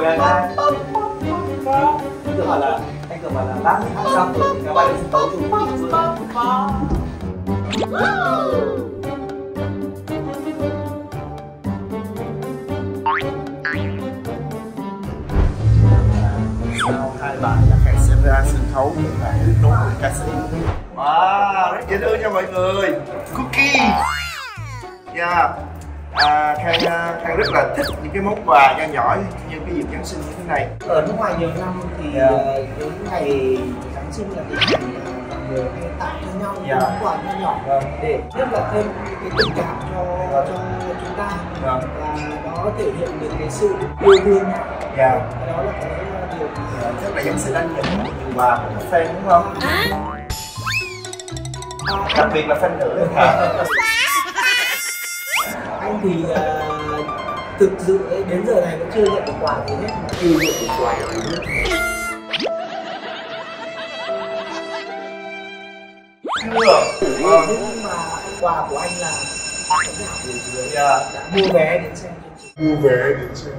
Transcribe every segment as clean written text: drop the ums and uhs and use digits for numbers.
anh tưởng bảo là bác hát xong rồi thì các bạn sẽ tấu chung một luôn. Sau hai bài là Khang sẽ ra sân khấu để mà đón người ca sĩ. Wow, rất dễ thương nha mọi người. Cookie. Yeah. Khang rất là thích những cái món quà nho nhỏ như cái dịp Giáng sinh như thế này. Ở nước ngoài nhiều năm thì cái ngày Giáng sinh là cái ngày mọi người hay tặng cho nhau những món quà nho nhỏ để tiếp là thêm cái tình cảm cho chúng ta và nó thể hiện được cái sự yêu thương. Dạ. Đó là cái điều chắc là Giáng sinh anh nhận nhiều quà của các fan đúng không? Đặc biệt là fan nữ hả? Anh thì thực sự đến giờ này vẫn chưa nhận được quà gì hết, mà chưa nhận được quà gì hết. Nhưng mà quà của anh là khán giả buổi dưới đã mua vé đến xem chương trình.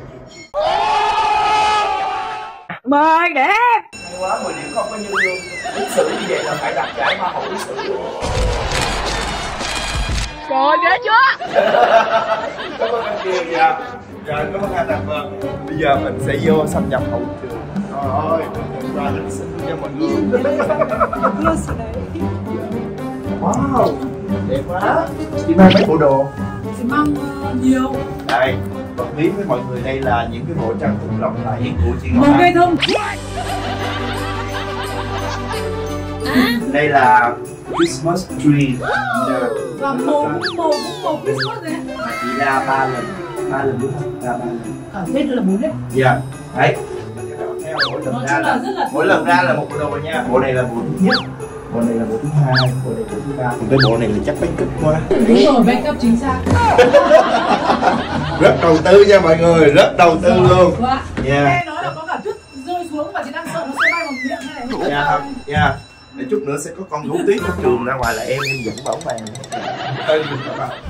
Mời đẹp. Hay quá, 10 điểm không có như luôn. Lịch sử như vậy là phải đặt giải hoa hậu lịch sử luôn. Trời ghê chưa? Cảm ơn anh Kiều nha. Rồi, cảm ơn anh Đạt Vân. Bây giờ mình sẽ vô xâm nhập hậu trường. Trời ơi, và lịch sinh cho mọi người. Wow, đẹp quá. Chị mang mấy bộ đồ? Chị mang nhiều. Đây, bật mí với mọi người đây là những cái bộ trang phục lộng lẫy của chị Ngọc Màu cây thông. Đây là Christmas tree. Và màu Christmas này. Chị ra 3 lần đúng không? Ra 3 lần. Tết là 4 đấy. Dạ, đấy. Theo mỗi lần ra là một bộ đồ nha. Bộ này là bộ thứ nhất, bộ này là bộ thứ hai, bộ này là bộ thứ ba. Còn cái bộ này là chắc make up quá. Đúng rồi, make up chính xác. Rất đầu tư nha mọi người, rất đầu tư luôn. Nghe nói là có cả tuyết rơi xuống và chị đang sợ nó sẽ bay vào miệng này. Dạ không, dạ. Để chút nữa sẽ có con gấu tuyết ở trường ra ngoài là em dẫn bảo vàng. Tên mình các bạn.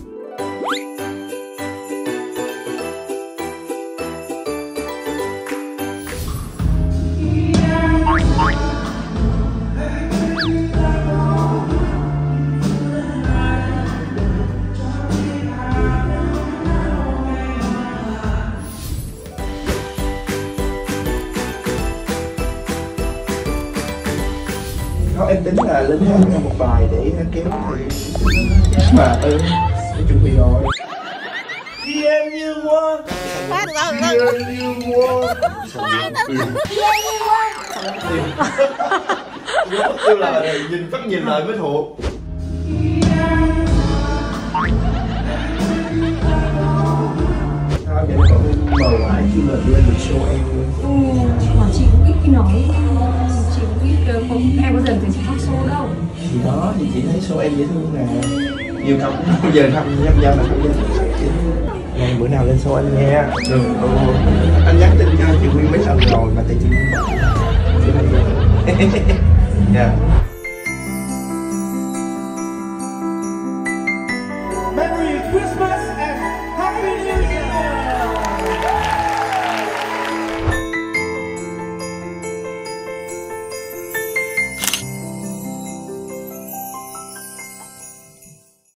Em tính là lên hát cho một bài để kéo thì mà em chuẩn bị rồi. Khi em như hoa, khi em như hoa, tiêu là nhìn phát nhìn lời mới thuộc. Sao vậy cậu mời lại khi mà lên được show em luôn? Chị cũng ít khi nói. Chị cũng ít không em có dần thì chị khóc show đâu. Thì đó, thì chị thấy show em dễ thương nè. Nhiều cặp cũng bao giờ thăm dăm là không dám. Này bữa nào lên show anh nghe. Được, anh nhắn tin cho chị Nguyên mấy lần rồi mà tại chị không bỏ. Dạ. Merry Christmas.